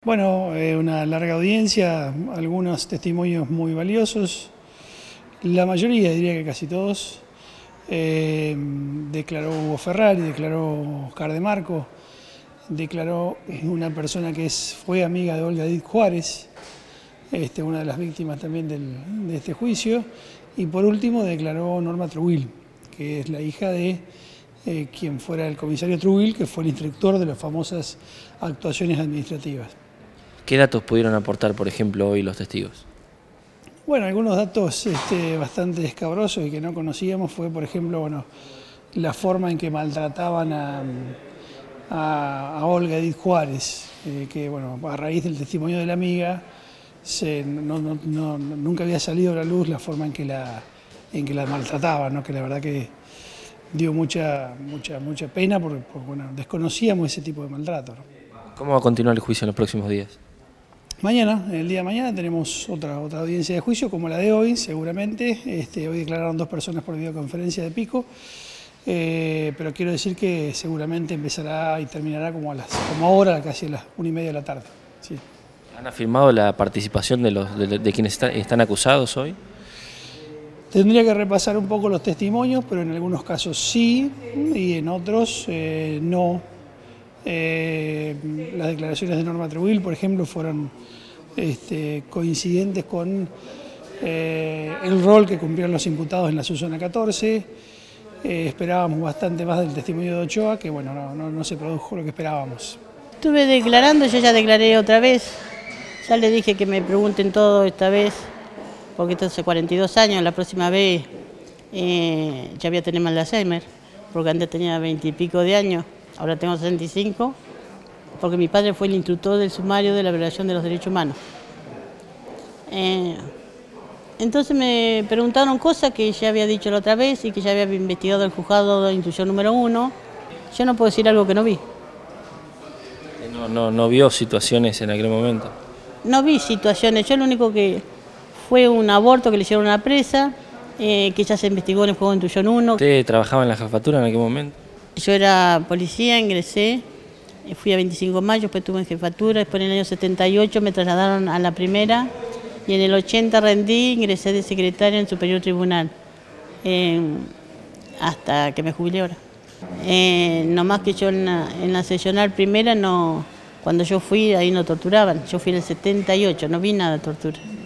Bueno, una larga audiencia, algunos testimonios muy valiosos, la mayoría, diría que casi todos. Declaró Hugo Ferrari, declaró Oscar de Marco, declaró una persona que fue amiga de Olga Edith Juárez, una de las víctimas también de este juicio, y por último declaró Norma Trubil, que es la hija de quien fuera el comisario Trubil, que fue el instructor de las famosas actuaciones administrativas. ¿Qué datos pudieron aportar, por ejemplo, hoy los testigos? Bueno, algunos datos bastante escabrosos y que no conocíamos fue, por ejemplo, la forma en que maltrataban a Olga Edith Juárez, que a raíz del testimonio de la amiga nunca había salido a la luz la forma en que la maltrataban, ¿no? Que la verdad que dio mucha pena porque desconocíamos ese tipo de maltrato, ¿no? ¿Cómo va a continuar el juicio en los próximos días? Mañana, el día de mañana, tenemos otra audiencia de juicio, como la de hoy, seguramente. Hoy declararon 2 personas por videoconferencia de Pico, pero quiero decir que seguramente empezará y terminará como ahora, casi a las 1:30 de la tarde. Sí. ¿Han afirmado la participación de quienes están acusados hoy? Tendría que repasar un poco los testimonios, pero en algunos casos sí y en otros no. Las declaraciones de Norma Trubil, por ejemplo, fueron coincidentes con el rol que cumplieron los imputados en la Susana 14. Esperábamos bastante más del testimonio de Ochoa, que no se produjo lo que esperábamos. Estuve declarando, yo ya declaré otra vez, ya le dije que me pregunten todo esta vez, porque esto hace 42 años, la próxima vez ya voy a tener mal de Alzheimer, porque antes tenía 20 y pico de años. Ahora tengo 65, porque mi padre fue el instructor del sumario de la violación de los derechos humanos. Entonces me preguntaron cosas que ya había dicho la otra vez y que ya había investigado el juzgado de instrucción número 1. Yo no puedo decir algo que no vi. ¿No vio situaciones en aquel momento? No vi situaciones, yo lo único que fue un aborto que le hicieron a una presa, que ya se investigó en el juzgado de instrucción 1. ¿Usted trabajaba en la jefatura en aquel momento? Yo era policía, ingresé, fui a 25 de mayo, después estuve en jefatura, después en el año 78 me trasladaron a la primera y en el 80 rendí, ingresé de secretaria en el Superior Tribunal, hasta que me jubilé ahora. No más que yo en la seccional primera, cuando yo fui ahí no torturaban, yo fui en el 78, no vi nada de tortura.